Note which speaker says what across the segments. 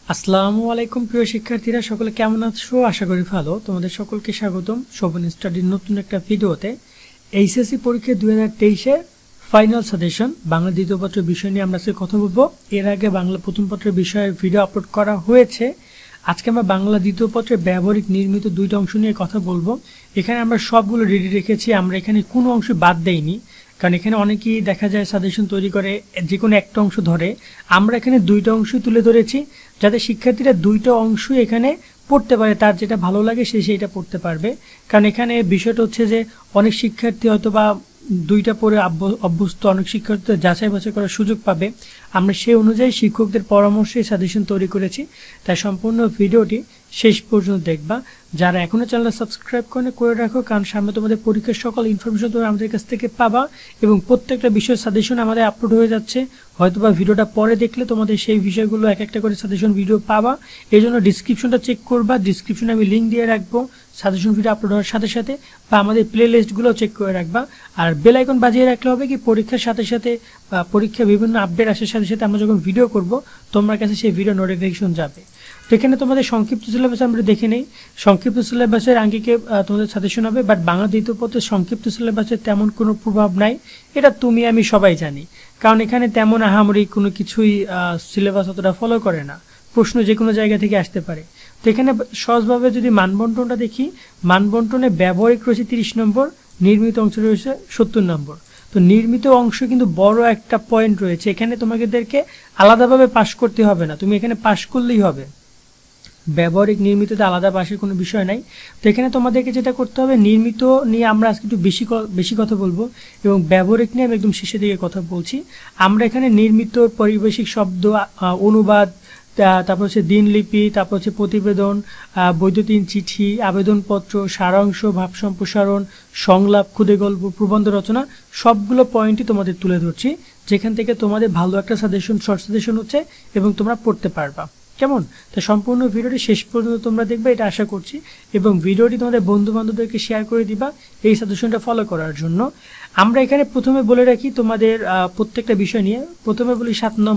Speaker 1: আসসালামু আলাইকুম প্রিয় শিক্ষার্থীরা, সকলে কেমন আছো? আশা করি ভালো। তোমাদের সকলকে স্বাগতম শোভন স্টাডির নতুন একটা ভিডিওতে। এইচএসসি পরীক্ষা 2023-এর ফাইনাল সাজেশন বাংলা দ্বিতীয় পত্রের বিষয় নিয়ে আমরা আজকে কথা বলবো। এর আগে বাংলা প্রথম পত্রের বিষয়ে ভিডিও আপলোড করা হয়েছে। আজকে আমরা বাংলা দ্বিতীয় পত্রের ব্যবহারিক নির্মিত দুইটা অংশ নিয়ে কথা বলবো। এখানে আমরা সবগুলো রেডি রেখেছি, আমরা এখানে কোনো অংশ বাদ দেইনি, কারণ এখানে অনেকেই দেখা যায় সাজেশন তৈরি করে যে কোনো একটা অংশ ধরে। আমরা এখানে দুইটা অংশ তুলে ধরেছি যাতে শিক্ষার্থীরা দুইটা অংশ এখানে পড়তে পারে, তার যেটা ভালো লাগে সে সেইটা পড়তে পারবে। কারণ এখানে বিষয়টা হচ্ছে যে অনেক শিক্ষার্থী হয়তো বা দুইটা পড়ে অভ্যস্ত, অনেক শিক্ষার্থী যাচাই বাছাই করার সুযোগ পাবে। আমরা সেই অনুযায়ী শিক্ষকদের পরামর্শে সাজেশন তৈরি করেছি, তাই সম্পূর্ণ ভিডিওটি শেষ পর্যন্ত দেখবা। যারা এখনো চ্যানেল সাবস্ক্রাইব করে রাখো, কারণ সামনে তোমাদের পরীক্ষার সকল ইনফরমেশন তোমরা আমাদের কাছ থেকে পাবা এবং প্রত্যেকটা বিষয়ের সাজেশন আমাদের আপলোড হয়ে যাচ্ছে। হয়তোবা ভিডিওটা পরে দেখলে তোমাদের সেই বিষয়গুলো এক একটা করে সাজেশন ভিডিও পাবা। এই জন্য ডিসক্রিপশনটা চেক করবা, ডিসক্রিপশনে আমি লিঙ্ক দিয়ে রাখবো সাজেশন ভিডিও আপলোড হওয়ার সাথে সাথে, বা আমাদের প্লে লিস্টগুলো চেক করে রাখবা। আর বেল আইকন বাজিয়ে রাখলে হবে কি পরীক্ষার সাথে সাথে বা পরীক্ষার বিভিন্ন আপডেট আসার সাথে সাথে আমরা যখন ভিডিও করব তোমার কাছে সেই ভিডিও নোটিফিকেশন যাবে। তো এখানে তোমাদের সংক্ষিপ্ত সিলেবাস আমরা দেখে নেই। সংক্ষিপ্ত সিলেবাসের আঙ্গিকে তোমাদের সাজেশন হবে, বাট বাংলা দ্বিতীয় পত্রের সংক্ষিপ্ত সিলেবাসের তেমন কোনো প্রভাব নাই, এটা তুমি আমি সবাই জানি। কারণ এখানে তেমন আহামরি কোনো কিছুই সিলেবাস অতটা ফলো করে না, প্রশ্ন যে কোনো জায়গা থেকে আসতে পারে। তো এখানে সহজভাবে যদি মানবন্টনটা দেখি, মানবন্টনে ব্যবহারিক রয়েছে 30 নম্বর, নির্মিত অংশ রয়েছে 70 নম্বর। তো নির্মিত অংশ কিন্তু বড় একটা পয়েন্ট রয়েছে, এখানে তোমাদেরকে আলাদাভাবে পাস করতে হবে না, তুমি এখানে পাস করলেই হবে। ব্যবহারিক নির্মিততে আলাদা পাশের কোনো বিষয় নাই। তো এখানে তোমাদেরকে যেটা করতে হবে, নির্মিত নিয়ে আমরা আজকে একটু বেশি কথা বলবো এবং ব্যবহারিক নিয়ে আমি একদম শেষের দিকে কথা বলছি। আমরা এখানে নির্মিত পারিভাষিক শব্দ, অনুবাদ, তারপর হচ্ছে দিনলিপি, তারপর হচ্ছে প্রতিবেদন, বৈদ্যুতিন চিঠি, আবেদনপত্র, সারাংশ, ভাব সম্প্রসারণ, সংলাপ, ক্ষুদে গল্প, প্রবন্ধ রচনা, সবগুলো পয়েন্টই তোমাদের তুলে ধরছি, যেখান থেকে তোমাদের ভালো একটা সাজেশন, শর্ট সাজেশন হচ্ছে এবং তোমরা পড়তে পারবা। কেমন? তো সম্পূর্ণ ভিডিওটি শেষ পর্যন্ত তোমরা দেখবে, এটা আশা করছি, এবং ভিডিওটি তোমাদের বন্ধু বান্ধবদেরকে শেয়ার করে দিবা এই সাজেশনটা ফলো করার জন্য। আমরা এখানে প্রথমে বলে রাখি তোমাদের প্রত্যেকটা বিষয় নিয়ে। প্রথমে বলি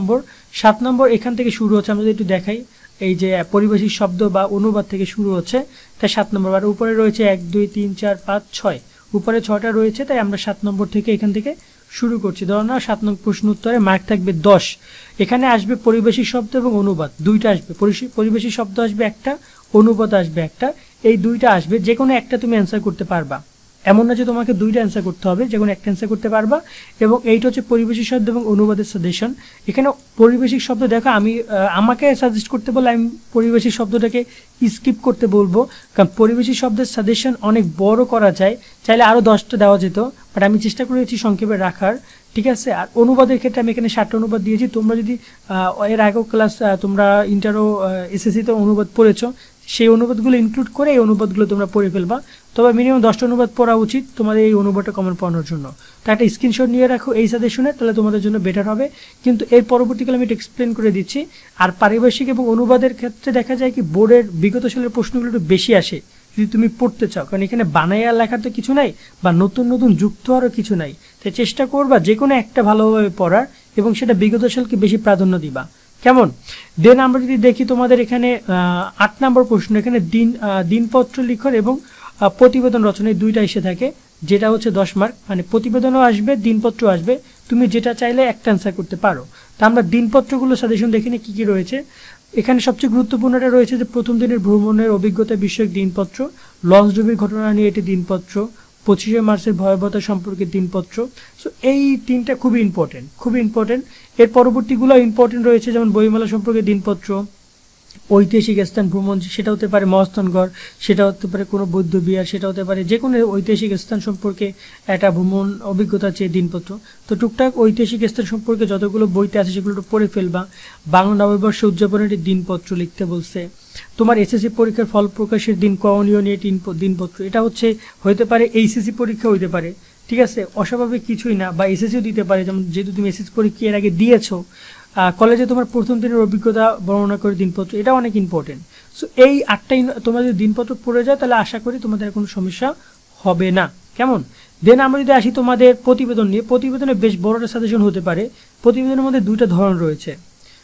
Speaker 1: 7 নম্বর এখান থেকে শুরু হচ্ছে। আমরা যদি একটু দেখাই, এই যে পারিভাষিক শব্দ বা অনুবাদ থেকে শুরু হচ্ছে, তাই 7 নম্বর। আর উপরে রয়েছে 1 2 3 4 5 6, উপরে 6টা রয়েছে, তাই আমরা 7 নম্বর থেকে এখান থেকে শুরু করছি। ধরো না 7 নম্বর প্রশ্ন উত্তরে মার্ক থাকবে 10। এখানে আসবে পারিভাষিক শব্দ এবং অনুবাদ, দুইটা আসবে। পারিভাষিক শব্দ আসবে একটা, অনুবাদ আসবে একটা, এই দুইটা আসবে, যে কোনো একটা তুমি অ্যান্সার করতে পারবা, এমন না যে তোমাকে দুইটা অ্যান্সার করতে হবে, যে কোনো একটা অ্যান্সার করতে পারবা। এবং এইটা হচ্ছে পারিভাষিক শব্দ এবং অনুবাদের সাজেশন। এখানে পারিভাষিক শব্দ দেখো, আমাকে সাজেস্ট করতে বলে আমি পারিভাষিক শব্দটাকে স্কিপ করতে বলবো, কারণ পারিভাষিক শব্দের সাজেশন অনেক বড় করা যায়, চাইলে আরও 10টা দেওয়া যেত, বাট আমি চেষ্টা করেছি সংক্ষেপে রাখার, ঠিক আছে। আর অনুবাদের ক্ষেত্রে আমি এখানে 7টা অনুবাদ দিয়েছি। তোমরা যদি এর আগেও ক্লাস, তোমরা ইন্টারও এসএসসিতে অনুবাদ পড়েছো, সেই অনুবাদগুলো ইনক্লুড করে এই অনুবাদগুলো তোমরা পড়ে ফেলবা। তবে মিনিমাম 10টা অনুবাদ পড়া উচিত তোমাদের এই অনুবাদটা কমন পড়ানোর জন্য। তো একটা স্ক্রিনশট নিয়ে রাখো এই সাজেশনে, তাহলে তোমাদের জন্য বেটার হবে। কিন্তু এর পরবর্তীকালে আমি এটা এক্সপ্লেন করে দিচ্ছি। আর পারিভাষিক এবং অনুবাদের ক্ষেত্রে দেখা যায় কি বোর্ডের বিগত সালের প্রশ্নগুলো একটু বেশি আসে যদি তুমি পড়তে চাও, কারণ এখানে বানাইয়া লেখার তো কিছু নাই, বা নতুন নতুন যুক্ত হওয়ারও কিছু নাই। তাই চেষ্টা করবা যে কোনো একটা ভালোভাবে পড়ার, এবং সেটা বিগত সালকে বেশি প্রাধান্য দিবা। কেমন? দেন আমরা যদি দেখি তোমাদের এখানে 8 নম্বর প্রশ্ন, এখানে দিনপত্র লিখন এবং প্রতিবেদন রচনা, এই দুইটা এসে থাকে, যেটা হচ্ছে 10 মার্ক। মানে প্রতিবেদনও আসবে, দিনপত্র আসবে, তুমি যেটা চাইলে একটা অ্যান্সার করতে পারো। তা আমরা দিনপত্রগুলো সাজেশন দেখি কি কি রয়েছে। এখানে সবচেয়ে গুরুত্বপূর্ণটা রয়েছে যে প্রথম দিনের ভ্রমণের অভিজ্ঞতা বিষয়ক দিনপত্র, লঞ্চ ডুবির ঘটনা নিয়ে এটি দিনপত্র, 25শে মার্চের ভয়াবহতা সম্পর্কে দিনপত্র। সো এই 3টা খুবই ইম্পর্টেন্ট। এর পরবর্তীগুলো ইম্পর্টেন্ট রয়েছে, যেমন বইমেলা সম্পর্কে দিনপত্র, ঐতিহাসিক স্থান ভ্রমণ, সেটা হতে পারে মহাস্থানগড়, সেটা হতে পারে কোনো বৌদ্ধ বিহার, সেটা হতে পারে যে কোনো ঐতিহাসিক স্থান সম্পর্কে একটা ভ্রমণ অভিজ্ঞতা চেয়ে দিনপত্র। তো টুকটাক ঐতিহাসিক স্থান সম্পর্কে যতগুলো বইতে আছে সেগুলো একটু পড়ে ফেলবা। বাংলা নববর্ষ উদযাপনের একটি দিনপত্র লিখতে বলছে। তোমার এসএসসি পরীক্ষার ফল প্রকাশের দিন, করণীয় নিয়ে দিনপত্র, এটা হতে পারে এইচএসসি পরীক্ষা হইতে পারে, ঠিক আছে, অস্বাভাবিক কিছুই না, বা এসএসসিও দিতে পারে। যেমন যেহেতু তুমি এসএসসি পরীক্ষা এর আগে দিয়েছো, কলেজে তোমার প্রথম দিনের অভিজ্ঞতা বর্ণনা করে দিনপত্র, এটা অনেক ইম্পর্টেন্ট। সো এই 8টাই তোমরা যদি দিনপত্র পড়ে যায়, তাহলে আশা করি তোমাদের কোনো সমস্যা হবে না। কেমন? দেন আমরা যদি আসি তোমাদের প্রতিবেদন নিয়ে, প্রতিবেদনে বেশ বড় একটা সাজেশন হতে পারে। প্রতিবেদনের মধ্যে দুইটা ধরন রয়েছে।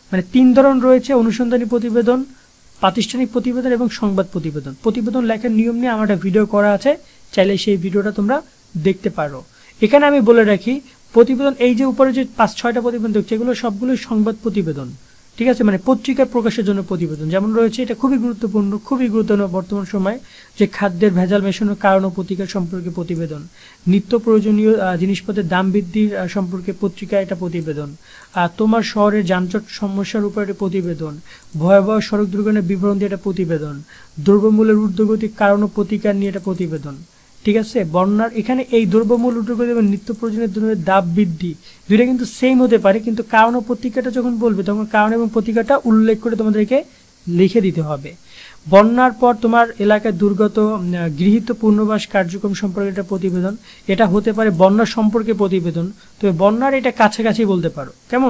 Speaker 1: মানে 3 ধরন রয়েছে, অনুসন্ধানী প্রতিবেদন, প্রাতিষ্ঠানিক প্রতিবেদন এবং সংবাদ প্রতিবেদন। প্রতিবেদন লেখার নিয়ম নিয়ে আমার একটা ভিডিও করা আছে, চাইলে সেই ভিডিওটা তোমরা দেখতে পারো। এখানে আমি বলে রাখি প্রতিবেদন এই যে উপরে যে 5-6টা প্রতিবেদন দেখছো এগুলো সবগুলোই সংবাদ প্রতিবেদন, ঠিক আছে, মানে পত্রিকার প্রকাশের জন্য প্রতিবেদন। যেমন রয়েছে এটা খুবই গুরুত্বপূর্ণ, খুবই গুরুত্বপূর্ণ বর্তমান সময়, যে খাদ্যের ভেজাল মেশানোর কারণ ও প্রতিকার সম্পর্কে প্রতিবেদন, নিত্য প্রয়োজনীয় জিনিসপত্রের দাম বৃদ্ধির সম্পর্কে পত্রিকা এটা প্রতিবেদন, তোমার শহরের যানজট সমস্যার উপর একটা প্রতিবেদন, ভয়াবহ সড়ক দুর্ঘটনার বিবরণ দিয়ে একটা প্রতিবেদন, দ্রব্যমূল্যের ঊর্ধ্বগতির কারণ ও প্রতিকার নিয়ে একটা প্রতিবেদন, ঠিক আছে। বন্যার এখানে এই দ্রব্যমূল্য ঊর্ধ্বগতি এবং নিত্য প্রয়োজনীয় দ্রব্যের দাম বৃদ্ধি দুইটা কিন্তু সেম হতে পারে, কিন্তু কারণ ও প্রতিকারটা যখন বলবে তখন কারণ এবং প্রতিকারটা উল্লেখ করে তোমাদেরকে লিখে দিতে হবে। বন্যার পর তোমার এলাকায় দুর্গত গৃহীত পুনর্বাস কার্যক্রম সম্পর্কে একটা প্রতিবেদন, এটা হতে পারে বন্যা সম্পর্কে প্রতিবেদন, তবে বন্যার এটা কাছাকাছি বলতে পারো। কেমন,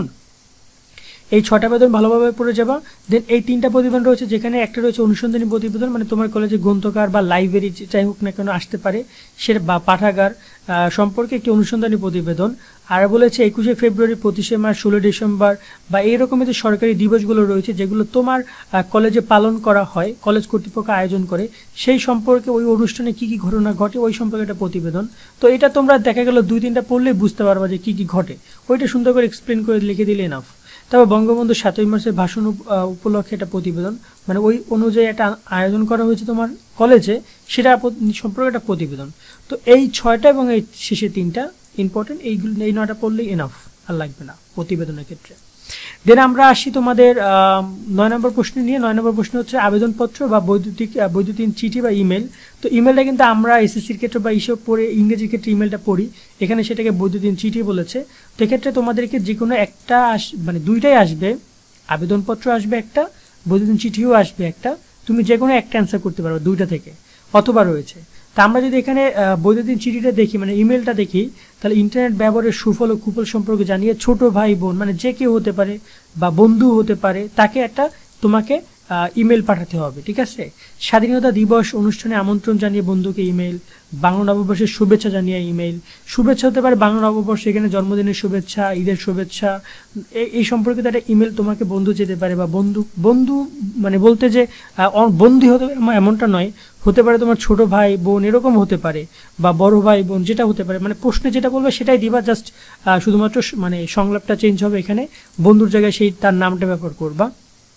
Speaker 1: এই 6টা প্রতিবেদন ভালোভাবে পড়ে যাবা। দেন এই 3টা প্রতিবেদন রয়েছে, যেখানে একটা রয়েছে অনুসন্ধানী প্রতিবেদন, মানে তোমার কলেজে গ্রন্থকার বা লাইব্রেরি যাই হোক না কেন আসতে পারে সেটা, বা পাঠাগার সম্পর্কে একটি অনুসন্ধানী প্রতিবেদন। আর বলেছে 21শে ফেব্রুয়ারি, 25শে মার্চ, 16 ডিসেম্বর বা এইরকমের যে সরকারি দিবসগুলো রয়েছে যেগুলো তোমার কলেজে পালন করা হয়, কলেজ কর্তৃপক্ষ আয়োজন করে, সেই সম্পর্কে ওই অনুষ্ঠানে কি কি ঘটনা ঘটে ওই সম্পর্কে একটা প্রতিবেদন। তো এটা তোমরা দেখা গেল 2-3টা পড়লেই বুঝতে পারবা যে কি কি ঘটে, ওইটা সুন্দর করে এক্সপ্লেন করে লিখে দিলে এনাফ। তবে বঙ্গবন্ধু 7ই মার্চের ভাষণ উপলক্ষে একটা প্রতিবেদন, মানে ওই অনুযায়ী একটা আয়োজন করা হয়েছে তোমার কলেজে, সেটা সম্পর্কে একটা প্রতিবেদন। তো এই 6টা এবং এই শেষে 3টা ইম্পর্টেন্ট, এইগুলো এই 9টা পড়লেই এনাফ, আর লাগবে না প্রতিবেদনের ক্ষেত্রে। দেন আমরা আসি তোমাদের 9 নম্বর প্রশ্ন নিয়ে। 9 নম্বর প্রশ্ন হচ্ছে আবেদনপত্র বা বৈদ্যুতিন চিঠি বা ইমেল। তো ইমেলটা কিন্তু আমরা এসএসসির ক্ষেত্রে বা এইসব পড়ে ইংরেজির ক্ষেত্রে ইমেলটা পড়ি, এখানে সেটাকে বৈদ্যুতিন চিঠি বলেছে। তো এক্ষেত্রে তোমাদেরকে যে কোনো একটা মানে দুইটাই আসবে, আবেদনপত্র আসবে একটা, বৈদ্যুতিন চিঠিও আসবে একটা, তুমি যে কোনো একটা অ্যান্সার করতে পারবে দুইটা থেকে, অথবা রয়েছে। তা আমরা যদি এখানে বৈদ্যুতিন চিঠিটা দেখি, মানে ইমেলটা দেখি, তাহলে ইন্টারনেট ব্যবহারের সুফল ও কুফল সম্পর্কে জানিয়ে ছোট ভাই বোন, মানে যে কেউ হতে পারে বা বন্ধু হতে পারে, তাকে একটা তোমাকে ইমেল পাঠাতে হবে, ঠিক আছে। স্বাধীনতা দিবস অনুষ্ঠানে আমন্ত্রণ জানিয়ে বন্ধুকে ইমেল, বাংলা নববর্ষের শুভেচ্ছা জানিয়ে ইমেল, শুভেচ্ছা হতে পারে বাংলা নববর্ষ, এখানে জন্মদিনের শুভেচ্ছা, ঈদের শুভেচ্ছা, এই সম্পর্কে একটা ইমেল তোমাকে বন্ধু যেতে পারে, বা বন্ধু মানে বলতে যে বন্ধু হতে এমনটা নয়, হতে পারে তোমার ছোট ভাই বোন এরকম হতে পারে, বা বড় ভাই বোন, যেটা হতে পারে, মানে প্রশ্নে যেটা বলবে সেটাই দিবা, জাস্ট শুধুমাত্র মানে সংলাপটা চেঞ্জ হবে, এখানে বন্ধুর জায়গায় সেই তার নামটা ব্যবহার করবা।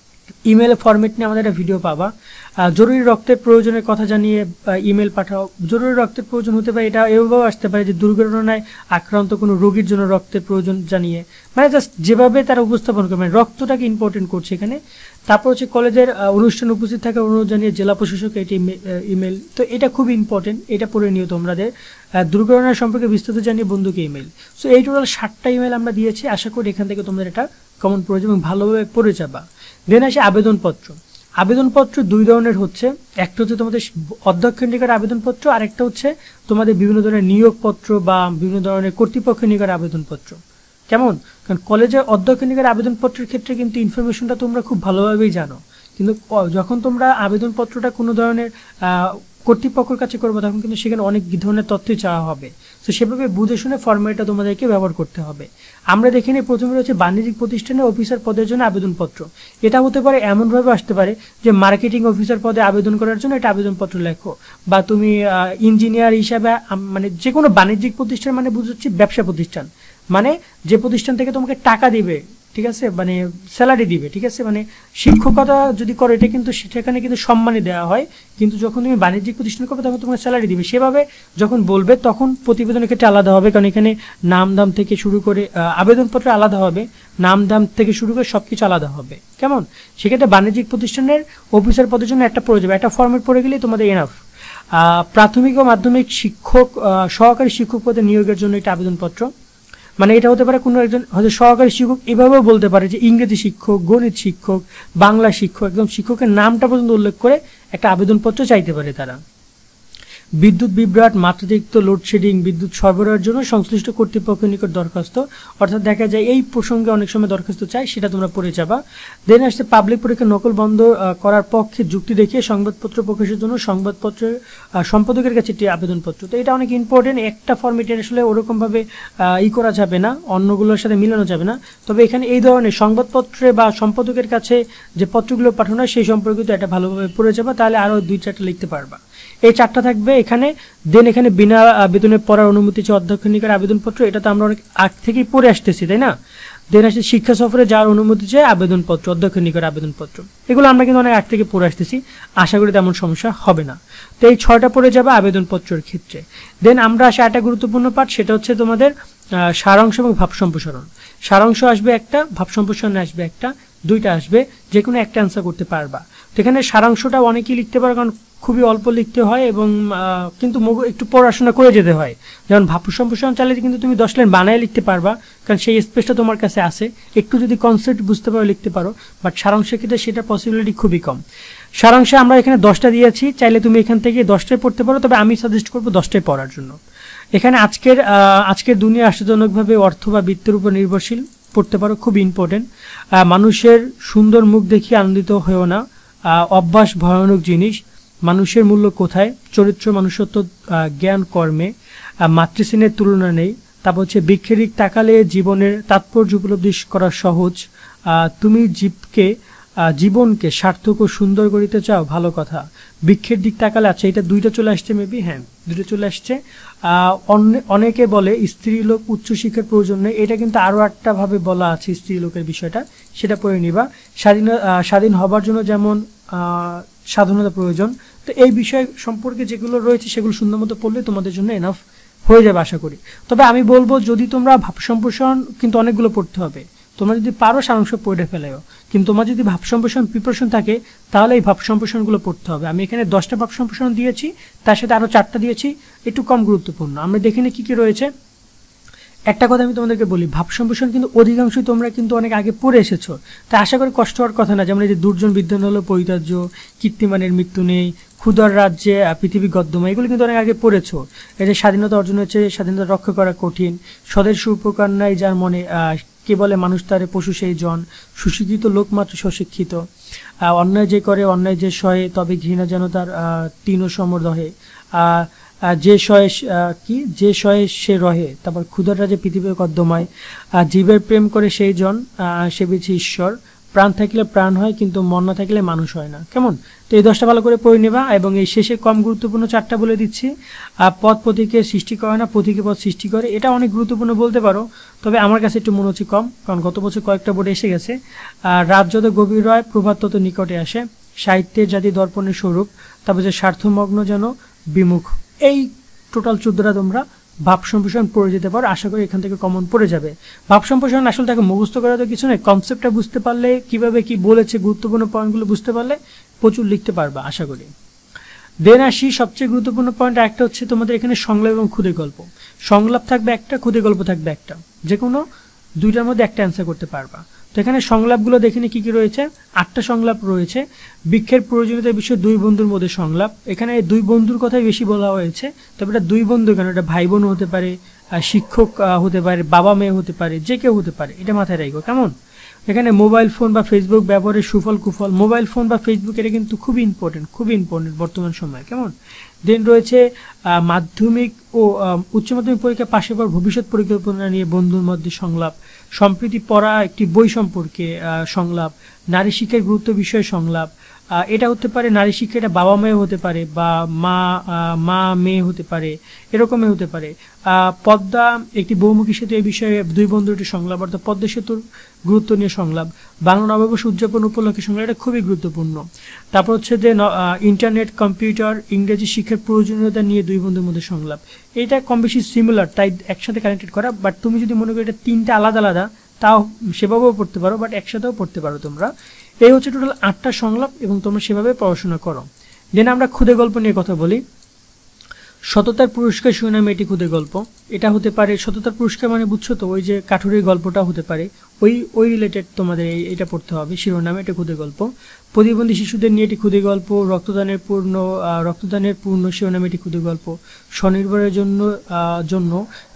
Speaker 1: ইমেল ফরম্যাট নিয়ে আমাদের একটা ভিডিও পাবা। জরুরি রক্তের প্রয়োজনের কথা জানিয়ে ইমেল পাঠাও। জরুরি রক্তের প্রয়োজন হতে পারে, এটা এভাবেও আসতে পারে যে দুর্ঘটনায় আক্রান্ত কোনো রোগীর জন্য রক্তের প্রয়োজন জানিয়ে, মানে জাস্ট যেভাবে তারা উপস্থাপন করে, মানে রক্তটাকে ইম্পর্টেন্ট করছে এখানে। তারপর হচ্ছে কলেজের অনুষ্ঠানে উপস্থিত থাকার অনুরোধ জানিয়ে জেলা প্রশাসক এটি ইমেল। তো এটা খুব ইম্পর্টেন্ট, এটা পড়ে নিও তোমাদের। দুর্ঘটনা সম্পর্কে বিস্তারিত জানিয়ে বন্ধুকে ইমেল। সো এই টোটাল 7টা ইমেল আমরা দিয়েছি, আশা করি এখান থেকে তোমাদের এটা কমন পড়ে যাবে এবং ভালোভাবে পড়ে যাবা। দেন আসে আবেদনপত্র। আবেদনপত্র 2 ধরনের হচ্ছে, একটা হচ্ছে তোমাদের অধ্যক্ষের নিকট আবেদনপত্র, আর একটা হচ্ছে তোমাদের বিভিন্ন ধরনের নিয়োগপত্র বা বিভিন্ন ধরনের কর্তৃপক্ষের নিকট আবেদনপত্র। কেমন, কারণ কলেজের অধ্যক্ষের নিকট আবেদনপত্রের ক্ষেত্রে কিন্তু ইনফরমেশনটা তোমরা খুব ভালোভাবেই জানো, কিন্তু যখন তোমরা আবেদনপত্রটা কোনো ধরনের কর্তৃপক্ষের কাছে করবো তখন কিন্তু সেখানে অনেক ধরনের তথ্যই চাওয়া হবে। তো সেভাবে বুঝে শুনে ফরম্যাটটা তোমাদেরকে ব্যবহার করতে হবে। আমরা দেখে নিই, প্রথমে রয়েছে বাণিজ্যিক প্রতিষ্ঠানে অফিসার পদের জন্য আবেদনপত্র। এটা হতে পারে এমনভাবে আসতে পারে যে মার্কেটিং অফিসার পদে আবেদন করার জন্য এটা আবেদনপত্র লেখো, বা তুমি ইঞ্জিনিয়ার হিসাবে, মানে যে কোনো বাণিজ্যিক প্রতিষ্ঠান মানে বুঝাচ্ছি ব্যবসা প্রতিষ্ঠান, মানে যে প্রতিষ্ঠান থেকে তোমাকে টাকা দিবে, ঠিক আছে, মানে স্যালারি দিবে, ঠিক আছে, মানে শিক্ষকতা যদি করো এটা কিন্তু সেখানে কিন্তু সম্মানই দেওয়া হয়, কিন্তু যখন তুমি বাণিজ্যিক প্রতিষ্ঠান করবে তখন তোমাকে স্যালারি দিবে। সেভাবে যখন বলবে তখন প্রতিবেদনের ক্ষেত্রে আলাদা হবে, কারণ এখানে নাম দাম থেকে শুরু করে আবেদনপত্র আলাদা হবে, নাম দাম থেকে শুরু করে সবকিছু আলাদা হবে। কেমন, সেক্ষেত্রে বাণিজ্যিক প্রতিষ্ঠানের অফিসার পদের জন্য একটা পড়ে যাবে, একটা ফর্মেট পড়ে গেলেই তোমাদের এনাফ। প্রাথমিক ও মাধ্যমিক শিক্ষক সহকারী শিক্ষক পদে নিয়োগের জন্য একটা আবেদনপত্র, মানে এটা হতে পারে কোনো একজন হয়তো সহকারী শিক্ষক, এভাবেও বলতে পারে যে ইংরেজি শিক্ষক, গণিত শিক্ষক, বাংলা শিক্ষক, একদম শিক্ষকের নামটা পর্যন্ত উল্লেখ করে একটা আবেদনপত্র চাইতে পারে তারা। বিদ্যুৎ বিভ্রাট, মাত্রাতিরিক্ত লোডশেডিং, বিদ্যুৎ সরবরাহের জন্য সংশ্লিষ্ট কর্তৃপক্ষের নিকট দরখাস্ত, অর্থাৎ দেখা যায় এই প্রসঙ্গে অনেক সময় দরখাস্ত চাই, সেটা তোমরা পড়ে যাবা। দেন আসছে পাবলিক পরীক্ষা নকল বন্ধ করার পক্ষে যুক্তি দেখিয়ে সংবাদপত্র প্রকাশের জন্য সংবাদপত্রের সম্পাদকের কাছে একটি আবেদনপত্র। তো এটা অনেক ইম্পর্টেন্ট, একটা ফর্মেটে আসলে ওরকমভাবে করা যাবে না, অন্যগুলোর সাথে মিলানো যাবে না। তবে এখানে এই ধরনের সংবাদপত্রে বা সম্পাদকের কাছে যে পত্রগুলো পাঠানো হয় সেই সম্পর্কিত এটা ভালোভাবে পড়ে যাবা, তাহলে আরও 2-4টা লিখতে পারবা। এই 4টা থাকবে এখানে। দেন এখানে বিনা বেতনে পড়ার অনুমতি চেয়ে অধ্যক্ষ নিকট আবেদনপত্র, এটা তো আমরা অনেক আগ থেকেই পড়ে আসতেছি, তাই না? দেন আসছে শিক্ষা সফরে যাওয়ার অনুমতি চেয়ে আবেদনপত্র, অধ্যক্ষ নিকট আবেদনপত্র, এগুলো আমরা কিন্তু অনেক আগ থেকে পড়ে আসতেছি, আশা করি তেমন সমস্যা হবে না। তো এই 6টা পড়ে যাবে আবেদনপত্রের ক্ষেত্রে। দেন আমরা আসে একটা গুরুত্বপূর্ণ পাঠ, সেটা হচ্ছে তোমাদের সারাংশ এবং ভাব সম্প্রসারণ। সারাংশ আসবে একটা, ভাব সম্প্রসারণ আসবে একটা, 2টা আসবে, যে কোনো একটা অ্যান্সার করতে পারবা। তো এখানে সারাংশটা অনেকেই লিখতে পারে, কারণ খুবই অল্প লিখতে হয় এবং কিন্তু একটু পড়াশোনা করে যেতে হয়। যেমন ভাব সম্প্রসারণ চালিয়ে কিন্তু তুমি 10 লাইন বানায় লিখতে পারবা, কারণ সেই স্পেসটা তোমার কাছে আছে, একটু যদি কনসেপ্ট বুঝতে পারো লিখতে পারো। বাট সারাংশের ক্ষেত্রে সেটা পসিবিলিটি খুবই কম। সারাংশে আমরা এখানে 10টা দিয়েছি, চাইলে তুমি এখান থেকে 10টাই পড়তে পারো, তবে আমি সাজেস্ট করবো 10টাই পড়ার জন্য। এখানে আজকের দুনিয়া আশ্চর্যজনকভাবে অর্থ বা বৃত্তের উপর নির্ভরশীল, পড়তে পারো, খুব ইম্পর্টেন্ট। মানুষের সুন্দর মুখ দেখিয়ে আনন্দিত হয়েও না, অভ্যাস ভয়ানক জিনিস, মানুষের মূল্য কোথায়, চরিত্র মানুষত্ব জ্ঞান কর্মে, মাতৃস্নেহের তুলনা নেই। তারপর হচ্ছে বৃক্ষের দিক তাকালে জীবনের তাৎপর্য উপলব্ধি করা সহজ, তুমি জীবনকে সার্থক ও সুন্দর করিতে চাও, ভালো কথা। বৃক্ষের দিক তাকালে, আচ্ছা এটা 2টা চলে আসছে মেবি, হ্যাঁ 2টা চলে আসছে। অনেকে বলে স্ত্রীলোক উচ্চশিক্ষার প্রয়োজন নেই, এটা কিন্তু আরও একটা ভাবে বলা আছে স্ত্রীলোকের বিষয়টা, সেটা পড়ে নিবা। স্বাধীন হবার জন্য যেমন স্বাধীনতা প্রয়োজন। তো এই বিষয় সম্পর্কে যেগুলো রয়েছে সেগুলো সুন্দর মতো পড়লে তোমাদের জন্য এনাফ হয়ে যাবে আশা করি। তবে আমি বলবো যদি তোমরা ভাব সম্প্রসারণ কিন্তু অনেকগুলো পড়তে হবে, তোমরা যদি পারো সারাংশ পড়ে ফেলেও, কিন্তু তোমার যদি ভাব সম্প্রসারণ প্রিপারেশন থাকে তাহলে এই ভাব সম্প্রসারণগুলো পড়তে হবে। আমি এখানে 10টা ভাব সম্প্রসারণ দিয়েছি, তার সাথে আরও 4টা দিয়েছি, একটু কম গুরুত্বপূর্ণ। আমরা দেখে নিই কী কী রয়েছে। একটা কথা আমি তোমাদেরকে বলি, ভাব সম্প্রসারণ কিন্তু অধিকাংশই তোমরা কিন্তু অনেক আগে পড়ে এসেছো, তাই আশা করি কষ্ট হওয়ার কথা না। যেমন এই যে দুর্জন বিদ্যান হলো পরিত্যাজ্য, কীর্তিমানের মৃত্যু নেই, ক্ষুধার রাজ্যে পৃথিবী গদ্যময়, এগুলো কিন্তু অনেক আগে পড়েছো। এই যে স্বাধীনতা অর্জন হয়েছে, স্বাধীনতা রক্ষা করা কঠিন, স্বদেশ উপকার নাই যার মনে, কে বলে মানুষ তারে পশু সেই জন, সুশিক্ষিত লোক মাত্র স্বশিক্ষিত, অন্যায় যে করে অন্যায় যে সহে, তবে ঘৃণা যেন তার তিন সমর রহে, যে সয়ে সে রহে, তারপর ক্ষুধার রাজে পৃথিবীর কদ্যময়, জীবের প্রেম করে সেই জন সে বেছে ঈশ্বর, প্রাণ থাকলে প্রাণ হয় কিন্তু মন না থাকলে মানুষ হয় না। কেমন? তো এই 10টা ভালো করে পড়ে নেবা। এবং এই শেষে কম গুরুত্বপূর্ণ 4টা বলে দিচ্ছি। পদ প্রতীকের সৃষ্টি করে না, প্রতীকে পদ সৃষ্টি করে, এটা অনেক গুরুত্বপূর্ণ বলতে পারো, তবে আমার কাছে একটু মনে হচ্ছে কম, কারণ গত বছর কয়েকটা বোর্ডে এসে গেছে। রাত যত গভীর হয় প্রভাত তত নিকটে আসে, সাহিত্যের জাতি দর্পণের স্বরূপ, তারপর যে স্বার্থমগ্ন যেন বিমুখ। এই টোটাল 14টা তোমরা ভাব সম্প্রসারণ পড়ে যেতে পারো, আশা করি এখান থেকে কমন পড়ে যাবে। ভাব সম্প্রসারণ আসলে তাকে মুখস্থ করা তো কিছু নেই, কনসেপ্টটা বুঝতে পারলে, কিভাবে কি বলেছে, গুরুত্বপূর্ণ পয়েন্টগুলো বুঝতে পারলে প্রচুর লিখতে পারবা আশা করি। দেন আসি সবচেয়ে গুরুত্বপূর্ণ পয়েন্ট, একটা হচ্ছে তোমাদের এখানে সংলাপ এবং ক্ষুদে গল্প। সংলাপ থাকবে একটা, ক্ষুদে গল্প থাকবে একটা, যে কোনো 2টার মধ্যে একটা অ্যান্সার করতে পারবা। তো এখানে সংলাপগুলো দেখে নিই কী কী রয়েছে। 8টা সংলাপ রয়েছে। বৃক্ষের প্রয়োজনীয়তার বিষয়ে 2 বন্ধুর মধ্যে সংলাপ, এখানে 2 বন্ধুর কথাই বেশি বলা হয়েছে, তবে এটা 2 বন্ধু কেন, এটা ভাই বোন হতে পারে, শিক্ষক হতে পারে, বাবা মেয়ে হতে পারে, যে কেউ হতে পারে, এটা মাথায় রাখো। কেমন? এখানে মোবাইল ফোন বা ফেসবুক ব্যবহারের সুফল কুফল, মোবাইল ফোন বা ফেসবুক এটা কিন্তু খুবই ইম্পর্টেন্ট বর্তমান সময়ে। কেমন? দেন রয়েছে মাধ্যমিক ও উচ্চ মাধ্যমিক পরীক্ষা পাশের পর ভবিষ্যৎ পরিকল্পনা নিয়ে বন্ধুর মধ্যে সংলাপ, সম্প্রতি পড়া একটি বই সম্পর্কে সংলাপ, নারী শিক্ষার গুরুত্ব বিষয়ে সংলাপ, এটা হতে পারে নারী শিক্ষা, এটা বাবা মেয়ে হতে পারে, বা মা মেয়ে হতে পারে, এরকমই হতে পারে। পদ্মা একটি বহুমুখী সেতু, এই বিষয়ে 2 বন্ধুর একটি সংলাপ, অর্থাৎ পদ্মা সেতুর গুরুত্ব নিয়ে সংলাপ। বাংলা নববর্ষ উদযাপন উপলক্ষে সংলাপ, এটা খুবই গুরুত্বপূর্ণ। তারপর হচ্ছে যে ইন্টারনেট, কম্পিউটার, ইংরেজি শিক্ষার প্রয়োজনীয়তা নিয়ে 2 বন্ধুর মধ্যে সংলাপ। এটা কম বেশি সিমিলার, তাই একসাথে কানেক্টেড করা। বাট তুমি যদি মনে করো এটা 3টা আলাদা আলাদা, তাও সেভাবেও পড়তে পারো, বাট একসাথেও পড়তে পারো তোমরা। এই হচ্ছে টোটাল 8টা সংলাপ এবং তোমরা সেভাবে পড়াশোনা করো। দেন আমরা ক্ষুদে গল্প নিয়ে কথা বলি। সততার পুরস্কার শিরোনামে এটি খুদে গল্প। এটা হতে পারে সততার পুরস্কার মানে বুঝছো তো, ওই যে কাঠুরের গল্পটা হতে পারে, ওই রিলেটেড তোমাদের এটা পড়তে হবে শিরোনামে, এটা খুদে গল্প। প্রতিবন্ধী শিশুদের নিয়ে এটি খুদে গল্প। রক্তদানের পূর্ণ শিরোনামে এটি খুদে গল্প। স্বনির্ভরের জন্য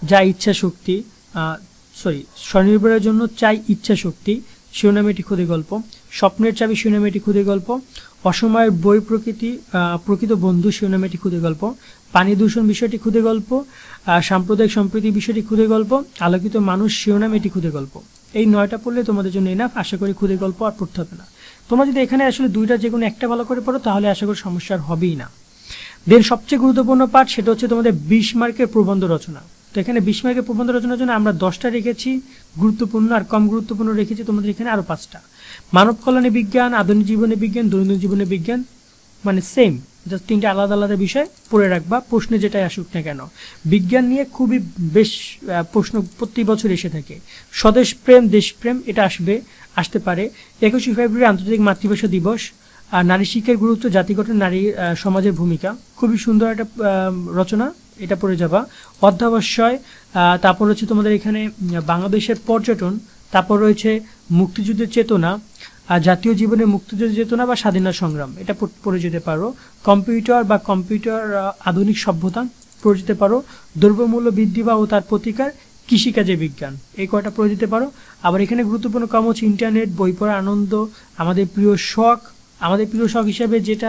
Speaker 1: স্বনির্ভরের জন্য চাই ইচ্ছা শক্তি শিরোনামে এটি খুদে গল্প। স্বপ্নের চাবি শিরোনামে এটি খুদে গল্প। অসময়ের বই প্রকৃত বন্ধু শিরোনামে এটি খুদে গল্প। পানি দূষণ বিষয়টি খুদে গল্প। সাম্প্রদায়িক সম্প্রীতি বিষয়টি খুদে গল্প। আলোকিত মানুষ শিরোনামে এটি খুদে গল্প। এই 9টা পড়লে তোমাদের জন্য এনাফ, আশা করি খুদে গল্প আর পড়তে হবে না। তোমরা যদি এখানে আসলে 2টা যে কোনো একটা ভালো করে পড়ো তাহলে আশা করি সমস্যার হবেই না। দেন সবচেয়ে গুরুত্বপূর্ণ পার্ট, সেটা হচ্ছে তোমাদের 20 মার্কের প্রবন্ধ রচনা। তো এখানে 20 মার্কের প্রবন্ধ রচনার জন্য আমরা 10টা রেখেছি গুরুত্বপূর্ণ, আর কম গুরুত্বপূর্ণ রেখেছি তোমাদের এখানে আরো 5টা। মানব কল্যাণে বিজ্ঞান, আধুনিক জীবনে বিজ্ঞান, দৈনন্দিন জীবনে বিজ্ঞান, মানে সেম, জাস্ট 3টা আলাদা আলাদা বিষয় পড়ে রাখবা, প্রশ্নে যেটাই আসুক না কেন। বিজ্ঞান নিয়ে খুবই বেশ প্রশ্ন প্রতি বছর এসে থাকে। স্বদেশ প্রেম, দেশপ্রেম, এটা আসতে পারে। 21শে ফেব্রুয়ারি আন্তর্জাতিক মাতৃভাষা দিবস। আর নারী শিক্ষার গুরুত্ব, জাতি গঠন, নারী সমাজের ভূমিকা, খুবই সুন্দর একটা রচনা, এটা পড়ে যাবা। অধ্যাবসায়, তারপর হচ্ছে তোমাদের এখানে বাংলাদেশের পর্যটন, তারপর রয়েছে মুক্তিযুদ্ধের চেতনা, জাতীয় জীবনে মুক্তিযুদ্ধের চেতনা বা স্বাধীনতা সংগ্রাম, এটা পড়ে যেতে পারো। কম্পিউটার আধুনিক সভ্যতা পড়ে যেতে পারো। দ্রব্যমূল্য বৃদ্ধি বা ও তার প্রতিকার, কৃষিকাজে বিজ্ঞান, এই কয়টা পড়ে যেতে পারো। আবার এখানে গুরুত্বপূর্ণ কাম হচ্ছে ইন্টারনেট, বই পড়ার আনন্দ, আমাদের প্রিয় শখ হিসেবে যেটা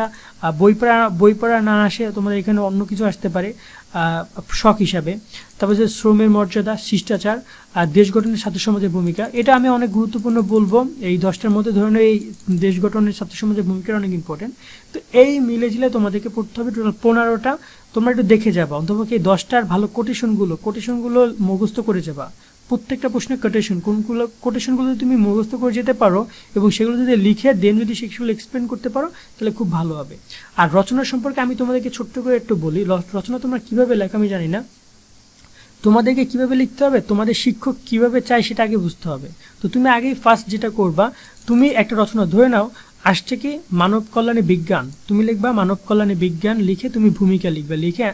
Speaker 1: বই পড়া না আসে তোমাদের এখানে অন্য কিছু আসতে পারে শখ হিসাবে। তারপর যে শ্রমের মর্যাদা, শিষ্টাচার, আর দেশ গঠনের ছাত্র সমাজের ভূমিকা, এটা আমি অনেক গুরুত্বপূর্ণ বলবো। এই 10টার মধ্যে ধরনের এই দেশ গঠনের ছাত্র সমাজের ভূমিকা অনেক ইম্পর্টেন্ট। তো এই মিলে ঝিলে তোমাদেরকে পড়তে হবে টোটাল 15টা। তোমরা একটু দেখে যাবা, অন্তত এই 10টার ভালো কোটেশনগুলো মুখস্থ করে যাবা। প্রত্যেকটা প্রশ্নের কোটেশনগুলো তুমি মুখস্থ করে যেতে পারো এবং সেগুলো যদি লিখে দেন যদি সেগুলো এক্সপ্লেন করতে পারো তাহলে খুব ভালো হবে। আর রচনা সম্পর্কে আমি তোমাদেরকে ছোট্ট করে একটু বলি। রচনা তোমরা কিভাবে লেখো আমি জানি না, তোমাদেরকে কিভাবে লিখতে হবে, তোমাদের শিক্ষক কিভাবে চায় সেটা আগে বুঝতে হবে। তো তুমি আগেই ফার্স্ট যেটা করবা, তুমি একটা রচনা ধরে নাও আসছে কি মানব কল্যাণে বিজ্ঞান, তুমি লিখবা মানব কল্যাণে বিজ্ঞান, লিখে তুমি ভূমিকা লিখবে, লিখে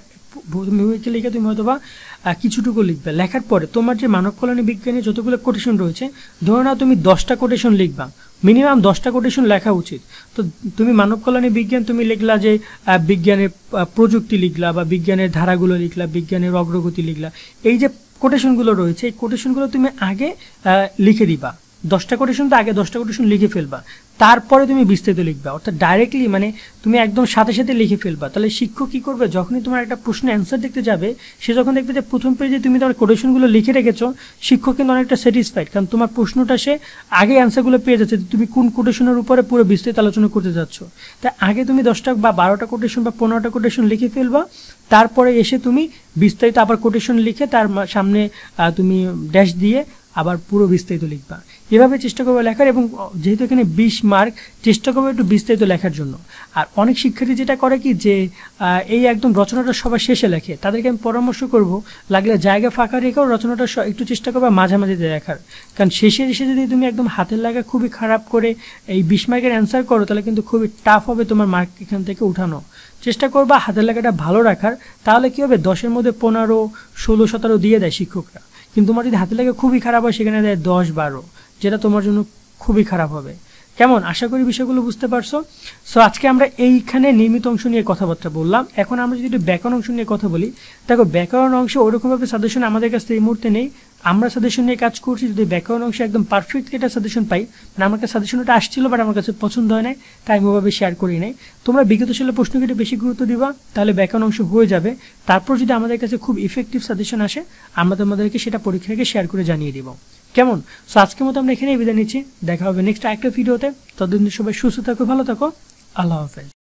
Speaker 1: তুমি হয়তোবা কিছুটুকু লিখবে। লেখার পরে তোমার যে মানব কল্যাণী বিজ্ঞানের যতগুলো কোটেশন রয়েছে, ধরে নাও তুমি 10টা কোটেশন লিখবা, মিনিমাম 10টা কোটেশন লেখা উচিত। তো তুমি মানব কল্যাণী বিজ্ঞান তুমি লিখলা যে বিজ্ঞানের প্রযুক্তি লিখলা বা বিজ্ঞানের ধারাগুলো লিখলা, বিজ্ঞানের অগ্রগতি লিখলা, এই যে কোটেশনগুলো রয়েছে এই কোটেশনগুলো তুমি আগে লিখে দিবা। 10টা কোটেশন তো আগে 10টা কোটেশন লিখে ফেলবা, তারপরে তুমি বিস্তারিত লিখবা, অর্থাৎ ডাইরেক্টলি মানে তুমি একদম সাথে সাথে লিখে ফেলবা। তাহলে শিক্ষক কি করবে, যখনই তোমার একটা প্রশ্নের অ্যান্সার দেখতে যাবে সে যখন দেখবে যে প্রথম পেজে তুমি তোমার কোটেশনগুলো লিখে রেখেছো, শিক্ষক কিন্তু অনেকটা স্যাটিসফাইড, কারণ তোমার প্রশ্নটা সে আগে অ্যান্সারগুলো পেয়ে যাচ্ছে, তুমি কোন কোটেশনের উপরে পুরো বিস্তারিত আলোচনা করতে যাচ্ছ। তাই আগে তুমি 10টা বা 12টা কোটেশন বা 15টা কোটেশন লিখে ফেলবা, তারপরে এসে তুমি বিস্তারিত আবার কোটেশন লিখে তার সামনে তুমি ড্যাশ দিয়ে আবার পুরো বিস্তারিত লিখবা। এভাবে চেষ্টা করবে লেখার, এবং যেহেতু এখানে 20 মার্ক, চেষ্টা করবে একটু বিস্তারিত লেখার জন্য। আর অনেক শিক্ষার্থী যেটা করে কি যে এই একদম রচনাটা সবার শেষে লেখে, তাদেরকে আমি পরামর্শ করব লাগলে জায়গা ফাঁকা রেখেও রচনাটা একটু চেষ্টা করবে মাঝামাঝিতে লেখার, কারণ শেষে এসে যদি তুমি একদম হাতের লেখা খুবই খারাপ করে এই 20 মার্কের অ্যান্সার করো তাহলে কিন্তু খুবই টাফ হবে তোমার মার্ক এখান থেকে উঠানো। চেষ্টা করবা হাতের লেখাটা ভালো রাখার, তাহলে কি হবে 10-এর মধ্যে 15, 16, 17 দিয়ে দেয় শিক্ষকরা, কিন্তু তোমার যদি হাতের লেখা খুবই খারাপ হয় সেখানে দেয় 10, 12, যেটা তোমার জন্য খুবই খারাপ হবে। কেমন, আশা করি বিষয়গুলো বুঝতে পারছো। সো আজকে আমরা এইখানে নির্মিত অংশ নিয়ে কথাবার্তা বললাম। এখন আমরা যদি একটু ব্যাকরণ অংশ নিয়ে কথা বলি, দেখো ব্যাকরণ অংশ ওরকমভাবে সাজেশন আমাদের কাছে এই মুহূর্তে নেই, আমরা সাজেশন নিয়ে কাজ করছি। যদি ব্যাকরণ অংশে একদম পারফেক্টলি একটা সাজেশন পাই, মানে আমার কাছে সাজেশনটা আসছিল বাট আমার কাছে পছন্দ হয় নাই, তাই আমি ওভাবে শেয়ার করি নাই। তোমরা বিগত সালের প্রশ্নকে বেশি গুরুত্ব দিবা, তাহলে ব্যাকরণ অংশ হয়ে যাবে। তারপর যদি আমাদের কাছে খুব ইফেক্টিভ সাজেশন আসে, আমরা তোমাদেরকে সেটা পরীক্ষাকে শেয়ার করে জানিয়ে দিব। কেমন, সো আজকের মতো আমরা এখানেই বিদায় নিচ্ছি, দেখা হবে নেক্সট একটা ভিডিওতে। ততদিন সবাই সুস্থ থাকো, ভালো থাকো, আল্লাহ হাফেজ।